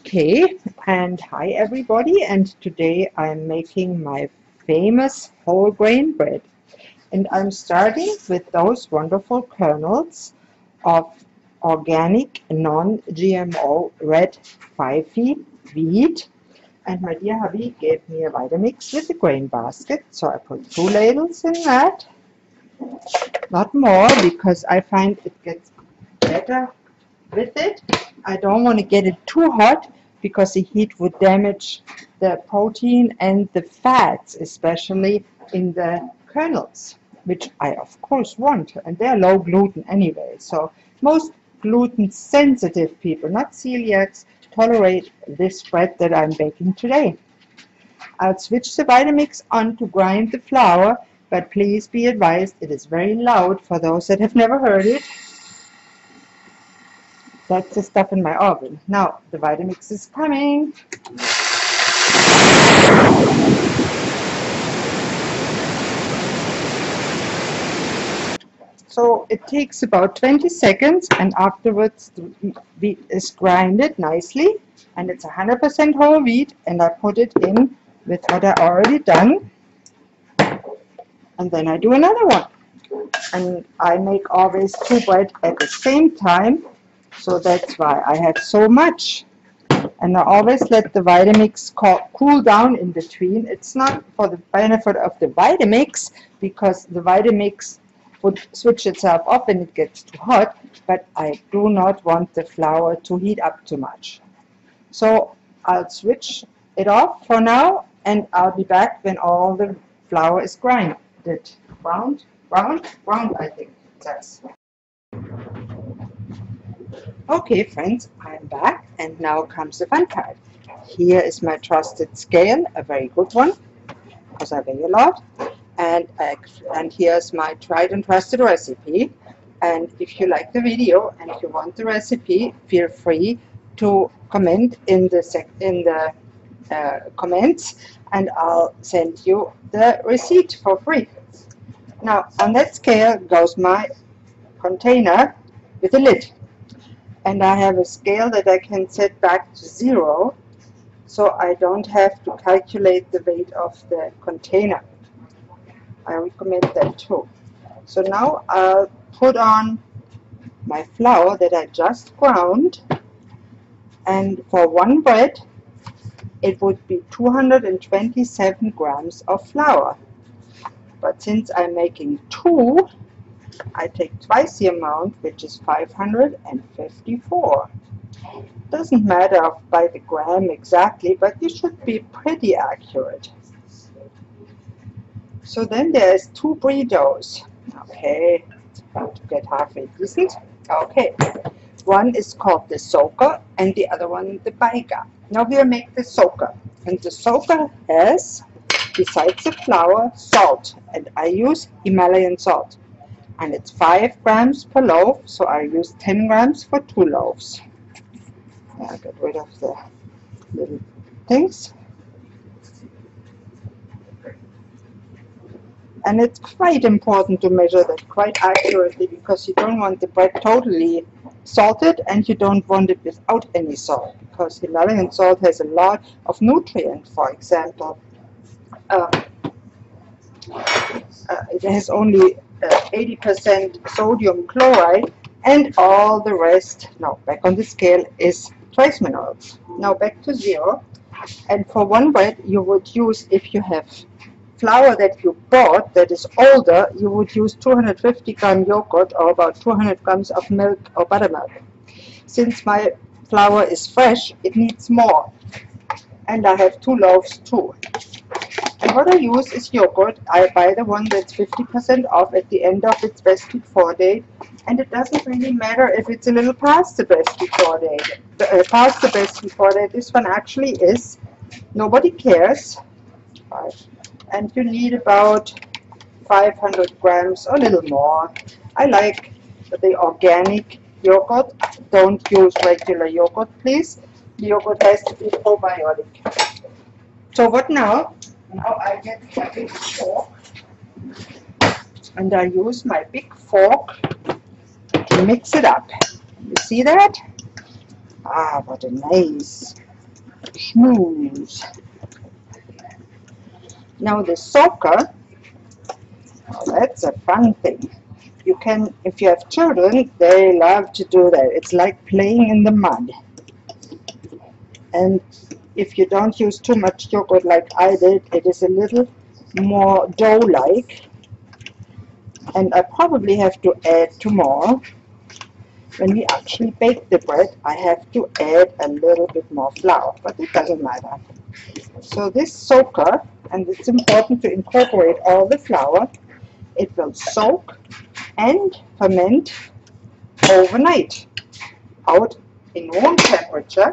Okay, and hi everybody, and today I'm making my famous whole grain bread. And I'm starting with those wonderful kernels of organic non-GMO red fifey wheat. And my dear hubby gave me a Vitamix with a grain basket, so I put 2 ladles in that, not more, because I find it gets better with it. I don't want to get it too hot because the heat would damage the protein and the fats, especially in the kernels, which I of course want, and they're low gluten anyway. So most gluten sensitive people, not celiacs, tolerate this bread that I'm baking today. I'll switch the Vitamix on to grind the flour, but please be advised it is very loud for those that have never heard it. That's the stuff in my oven. Now the Vitamix is coming. So it takes about 20 seconds, and afterwards the wheat is grinded nicely, and it's 100% whole wheat, and I put it in with what I already done, and then I do another one. And I make always 2 bread at the same time, so that's why I have so much. And I always let the Vitamix cool down in between. It's not for the benefit of the Vitamix, because the Vitamix would switch itself off when it gets too hot, but I do not want the flour to heat up too much. So I'll switch it off for now, and I'll be back when all the flour is grinded. Ground, I think it says. Okay, friends, I'm back, and now comes the fun part. Here is my trusted scale, a very good one, because I weigh a lot, and here's my tried and trusted recipe. And if you like the video and if you want the recipe, feel free to comment in the comments, and I'll send you the receipt for free. Now, on that scale goes my container with a lid. And I have a scale that I can set back to 0, so I don't have to calculate the weight of the container. I recommend that too. So now I'll put on my flour that I just ground, and for 1 bread it would be 227 grams of flour. But since I'm making 2, I take twice the amount, which is 554. Doesn't matter by the gram exactly, but you should be pretty accurate. So then there's 2 brie doughs. Okay, it's about to get halfway decent. Okay, one is called the soaker and the other one the baiga. Now we'll make the soaker, and the soaker has, besides the flour, salt, and I use Himalayan salt. And it's 5 grams per loaf, so I use 10 grams for 2 loaves. I'll get rid of the little things. And it's quite important to measure that quite accurately, because you don't want the bread totally salted, and you don't want it without any salt, because Himalayan salt has a lot of nutrients. For example, it has only 80% sodium chloride, and all the rest, now back on the scale, is trace minerals. Now back to 0. And for 1 bread you would use, if you have flour that you bought that is older, you would use 250 gram yogurt, or about 200 grams of milk or buttermilk. Since my flour is fresh, it needs more, and I have 2 loaves too. And what I use is yogurt. I buy the one that's 50% off at the end of its best before date, and it doesn't really matter if it's a little past the best before date. This one actually is. Nobody cares. And you need about 500 grams, or a little more. I like the organic yogurt. Don't use regular yogurt, please. The yogurt has to be probiotic. So what now? Now I get my big fork, and I use my big fork to mix it up. You see that? Ah, what a nice schmooze. Now the soaker, oh, that's a fun thing. You can, if you have children, they love to do that. It's like playing in the mud. And if you don't use too much yogurt like I did, it is a little more dough-like. And I probably have to add tomorrow. When we actually bake the bread, I have to add a little bit more flour, but it doesn't matter. So this soaker, and it's important to incorporate all the flour, it will soak and ferment overnight out in room temperature.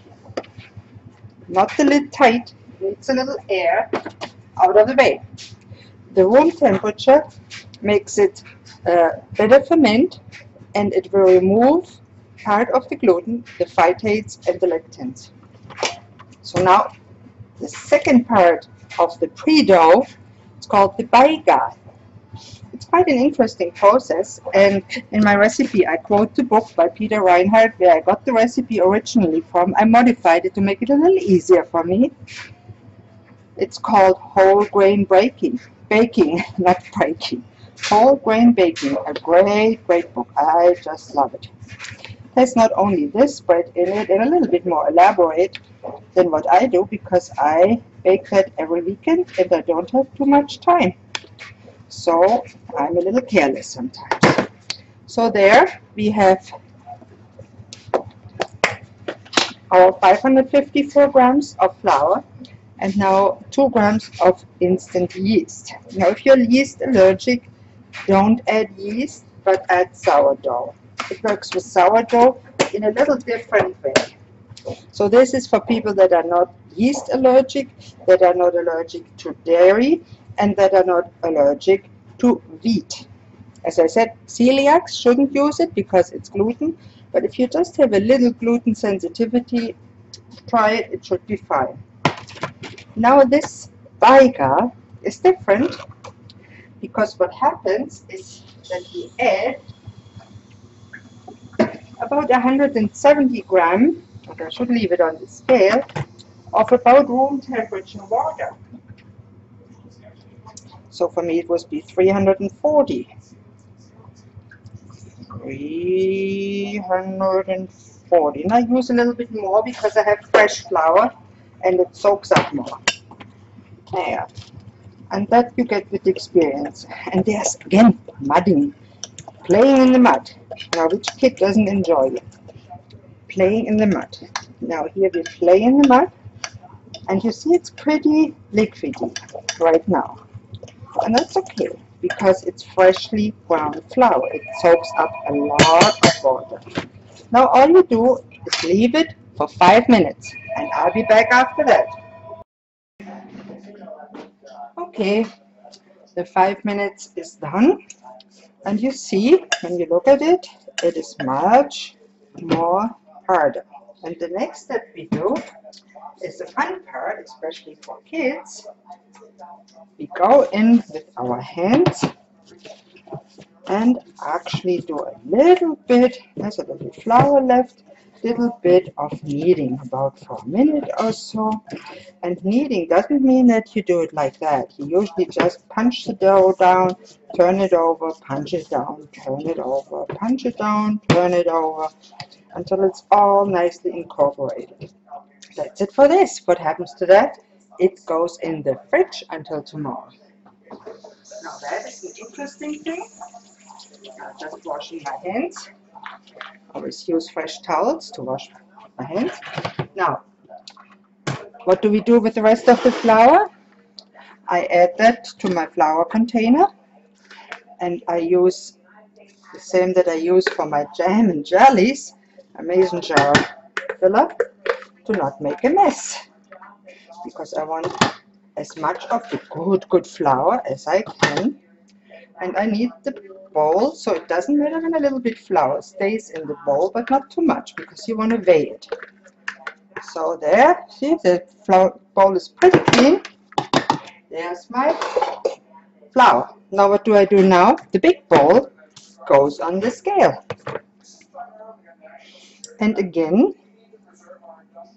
Not the lid tight, it needs a little air out of the way. The room temperature makes it better ferment, and it will remove part of the gluten, the phytates and the lectins. So now the second part of the pre-dough, it's called the baiga. It's quite an interesting process, and in my recipe I quote the book by Peter Reinhardt where I got the recipe originally from. I modified it to make it a little easier for me. It's called whole grain baking, not breaking. Whole grain baking, a great book. I just love it. There's not only this bread in it, and a little bit more elaborate than what I do, because I bake that every weekend and I don't have too much time. So I'm a little careless sometimes. So there we have our 554 grams of flour and now 2 grams of instant yeast. Now if you're yeast allergic, don't add yeast, but add sourdough. It works with sourdough in a little different way. So this is for people that are not yeast allergic, that are not allergic to dairy, and that are not allergic to wheat. As I said, celiacs shouldn't use it because it's gluten, but if you just have a little gluten sensitivity, try it, it should be fine. Now this baiga is different, because what happens is that we add about 170 grams, and I should leave it on the scale, of about room temperature water. So for me it would be 340. 340. And I use a little bit more because I have fresh flour and it soaks up more. Yeah. And that you get with experience. And there's again mudding. Playing in the mud. Now which kid doesn't enjoy it? Playing in the mud. Now here we play in the mud. And you see it's pretty liquidy right now. And that's okay, because it's freshly ground flour. It soaks up a lot of water. Now all you do is leave it for 5 minutes, and I'll be back after that. Okay, the 5 minutes is done, and you see, when you look at it, it is much more harder. And the next step we do is the fun part, especially for kids. We go in with our hands and actually do a little bit, there's a little flour left, little bit of kneading, about for a minute or so. And kneading doesn't mean that you do it like that. You usually just punch the dough down, turn it over, punch it down, turn it over, punch it down, turn it over, until it's all nicely incorporated. That's it for this. What happens to that? It goes in the fridge until tomorrow. Now that is an interesting thing. I'm just washing my hands. Always use fresh towels to wash my hands. Now, what do we do with the rest of the flour? I add that to my flour container, and I use the same that I use for my jam and jellies, a mason jar filler, to not make a mess, because I want as much of the good flour as I can. And I need the bowl, so it doesn't matter when a little bit flour stays in the bowl, but not too much, because you want to weigh it. So there, see, the flour bowl is pretty clean. There's my flour. Now what do I do now? The big bowl goes on the scale. And again,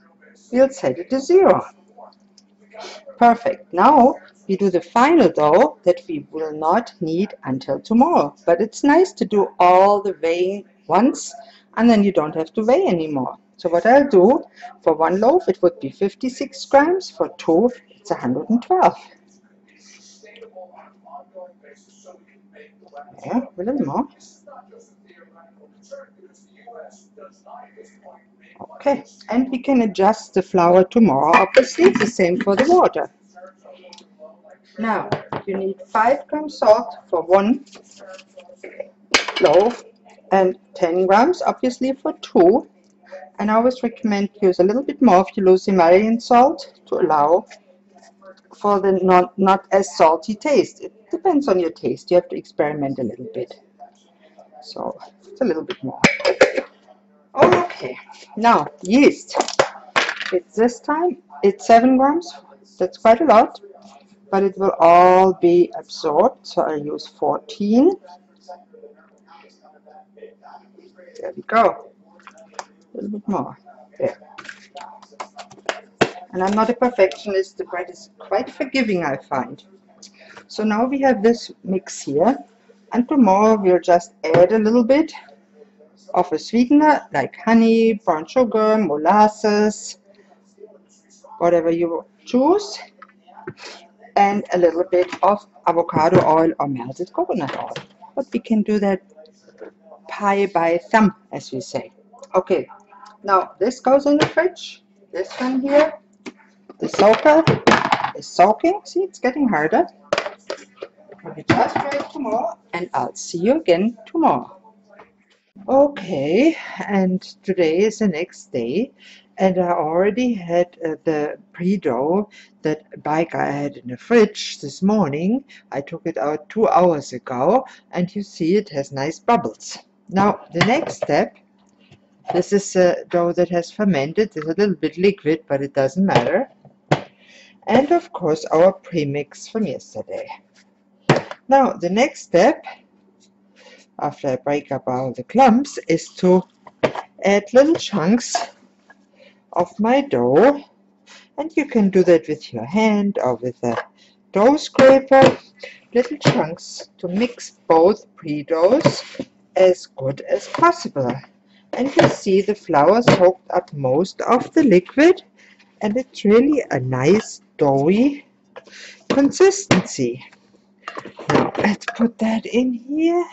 we'll set it to 0. Perfect. Now we do the final dough that we will not need until tomorrow. But it's nice to do all the weighing once, and then you don't have to weigh anymore. So what I'll do, for one loaf it would be 56 grams, for two it's 112. Yeah, a little more. Okay, and we can adjust the flour tomorrow, obviously, the same for the water. Now, you need 5 grams salt for one loaf and 10 grams, obviously, for two. And I always recommend use a little bit more of your Himalayan salt to allow for the not as salty taste. It depends on your taste. You have to experiment a little bit. So, it's a little bit more. Okay, now yeast. It's this time, it's 7 grams. That's quite a lot, but it will all be absorbed. So I'll use 14. There we go. A little bit more. There. And I'm not a perfectionist. The bread is quite forgiving, I find. So now we have this mix here. And tomorrow we'll just add a little bit of a sweetener like honey, brown sugar, molasses, whatever you choose, and a little bit of avocado oil or melted coconut oil. But we can do that pie by thumb, as we say. Okay, now this goes in the fridge. This one here, the soaker is soaking. See, it's getting harder. I'll be just ready tomorrow, and I'll see you again tomorrow. Okay, and today is the next day, and I already had the pre-dough that bike I had in the fridge this morning. I took it out 2 hours ago, and you see it has nice bubbles. Now, the next step, this is a dough that has fermented. It's a little bit liquid, but it doesn't matter. And of course, our premix from yesterday. Now, the next step, after I break up all the clumps, is to add little chunks of my dough, and you can do that with your hand or with a dough scraper. Little chunks to mix both pre-doughs as good as possible. And you see the flour soaked up most of the liquid, and it's really a nice doughy consistency. Now let's put that in here.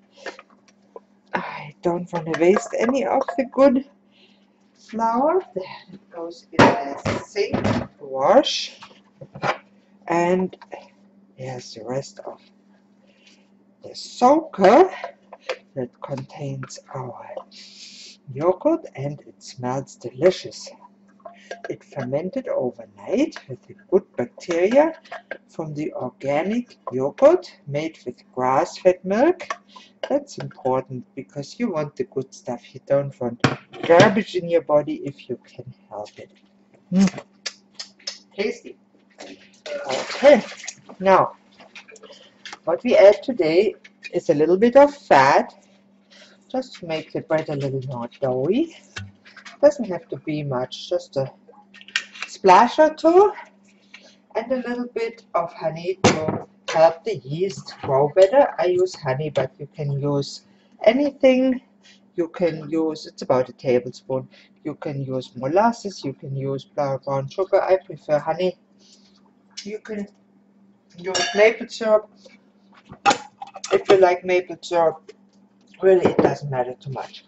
I don't want to waste any of the good flour. There it goes in the sink to wash. And here's the rest of the soaker that contains our yogurt, and it smells delicious. It fermented overnight with the good bacteria from the organic yogurt made with grass-fed milk. That's important because you want the good stuff. You don't want garbage in your body if you can help it. Tasty. Okay, now what we add today is a little bit of fat, just to make the bread a little more doughy. Doesn't have to be much, just a splash or two, and a little bit of honey to help the yeast grow better. I use honey, but you can use anything. You can use, it's about a tablespoon. You can use molasses, you can use brown sugar. I prefer honey. You can use maple syrup if you like maple syrup. Really, it doesn't matter too much.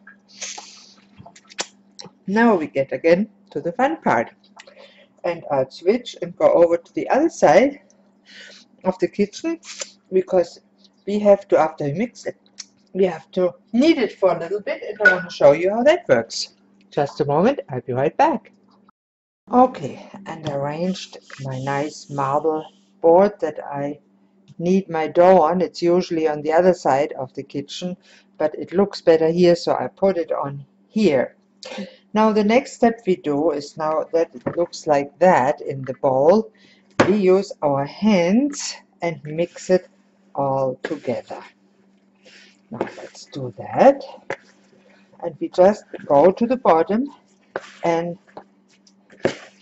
Now we get again to the fun part. And I'll switch and go over to the other side of the kitchen, because we have to, after we mix it, we have to knead it for a little bit, and I want to show you how that works. Just a moment, I'll be right back. Okay, and I arranged my nice marble board that I knead my dough on. It's usually on the other side of the kitchen, but it looks better here, so I put it on here. Now the next step we do is, now that it looks like that in the bowl, we use our hands and mix it all together. Now let's do that. And we just go to the bottom and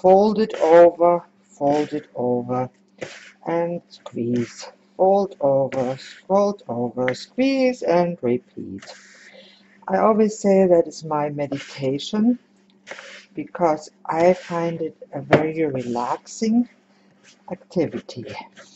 fold it over, and squeeze. Fold over, squeeze, and repeat. I always say that is my meditation because I find it a very relaxing activity.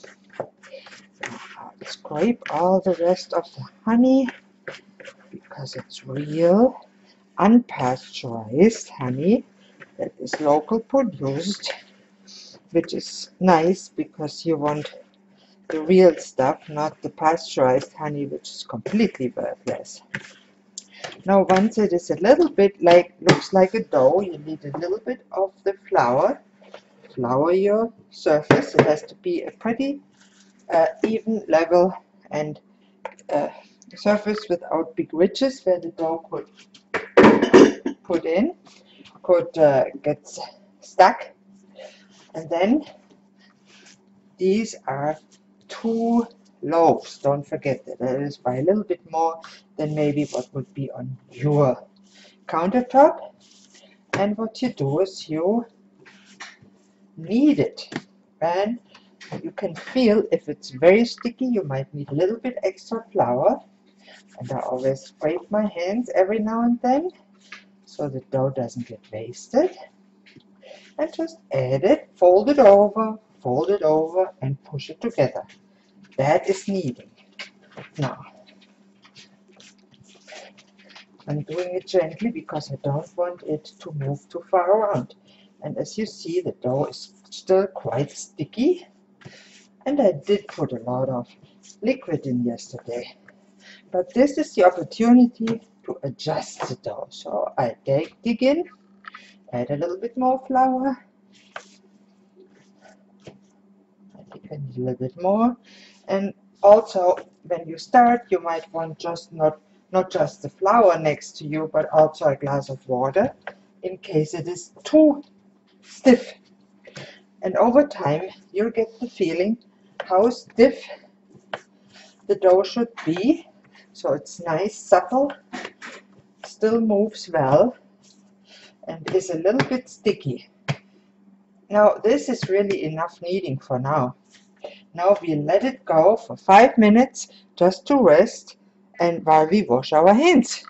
I'll scrape all the rest of the honey because it's real unpasteurized honey that is local produced, which is nice because you want the real stuff, not the pasteurized honey, which is completely worthless. Now once it is a little bit looks like a dough, you need a little bit of the flour. Flour your surface. It has to be a pretty even, level, and surface without big ridges where the dough could get stuck. And then these are 2 loaves. Don't forget that. That is by a little bit more than maybe what would be on your countertop. And what you do is you knead it. And you can feel if it's very sticky, you might need a little bit extra flour. And I always scrape my hands every now and then so the dough doesn't get wasted. And just add it, fold it over, and push it together. That is kneading. Now, I'm doing it gently because I don't want it to move too far around. And as you see, the dough is still quite sticky. And I did put a lot of liquid in yesterday. But this is the opportunity to adjust the dough. So I dig in, add a little bit more flour, I think I need a little bit more. And also, when you start, you might want just not just the flour next to you, but also a glass of water in case it is too stiff. And over time, you'll get the feeling how stiff the dough should be. So it's nice, supple, still moves well, and is a little bit sticky. Now, this is really enough kneading for now. Now we let it go for 5 minutes just to rest and while we wash our hands.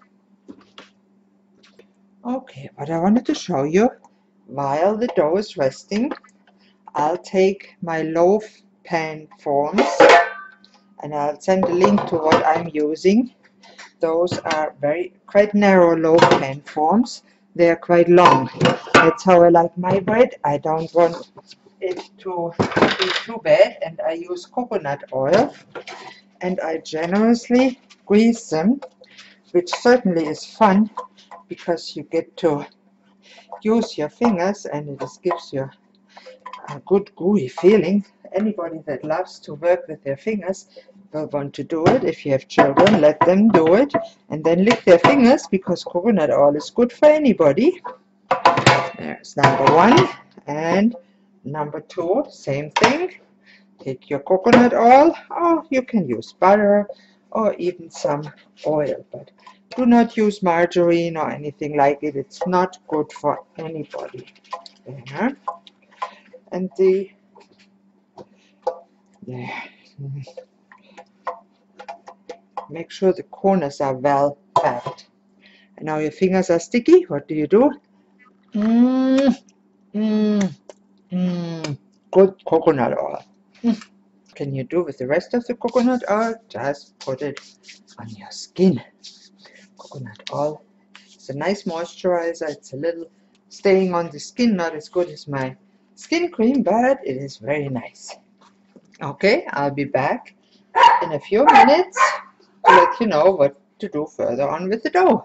Okay, what I wanted to show you, while the dough is resting, I'll take my loaf pan forms and I'll send a link to what I'm using. Those are quite narrow loaf pan forms. They are quite long. That's how I like my bread. I don't want it to be too bad, and I use coconut oil, and I generously grease them, which certainly is fun because you get to use your fingers and it just gives you a good gooey feeling. Anybody that loves to work with their fingers will want to do it. If you have children, let them do it and then lick their fingers because coconut oil is good for anybody. There's number 1. And number 2, same thing. Take your coconut oil, or you can use butter or even some oil, but do not use margarine or anything like it. It's not good for anybody. There. And there. Make sure the corners are well packed. And now your fingers are sticky. What do you do? Good coconut oil. Can you do with the rest of the coconut oil? Just put it on your skin. Coconut oil. It's a nice moisturizer. It's a little staying on the skin, not as good as my skin cream, but it is very nice. Okay, I'll be back in a few minutes to let you know what to do further on with the dough.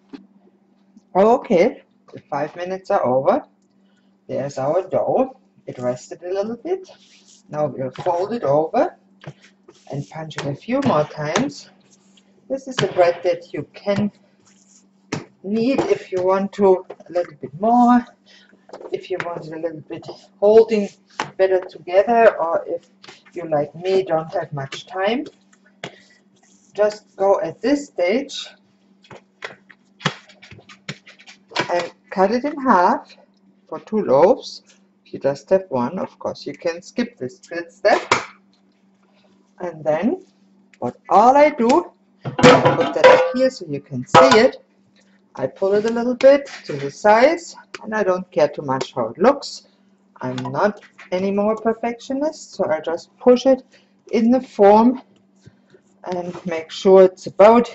Okay, the 5 minutes are over. There's our dough. It rested a little bit. Now we'll fold it over and punch it a few more times. This is a bread that you can knead if you want to a little bit more, if you want it a little bit holding better together, or if you, like me, don't have much time. Just go at this stage and cut it in half for 2 loaves. If you just have one, of course, you can skip this step. And then, what all I do, I put that up here so you can see it. I pull it a little bit to the sides, and I don't care too much how it looks. I'm not any more perfectionist, so I just push it in the form and make sure it's about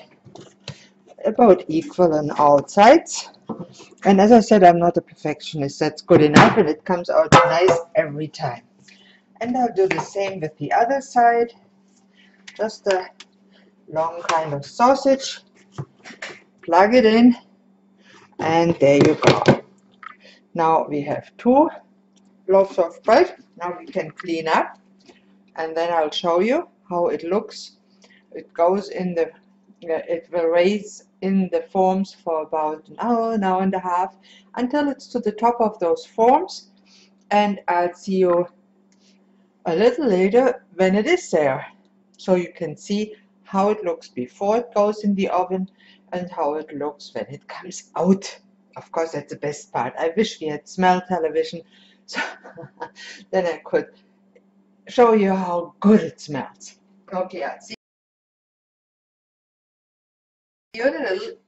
equal on all sides. And as I said, I'm not a perfectionist. That's good enough, and it comes out nice every time. And I'll do the same with the other side. Just a long kind of sausage. Plug it in, and there you go. Now we have 2 loaves of bread. Now we can clean up, and then I'll show you how it looks. It goes in the, it will raise in the forms for about an hour and a half, until it's to the top of those forms. And I'll see you a little later when it is there, so you can see how it looks before it goes in the oven and how it looks when it comes out. Of course, that's the best part. I wish we had smell television, so then I could show you how good it smells. Okay, I'll see you in a little.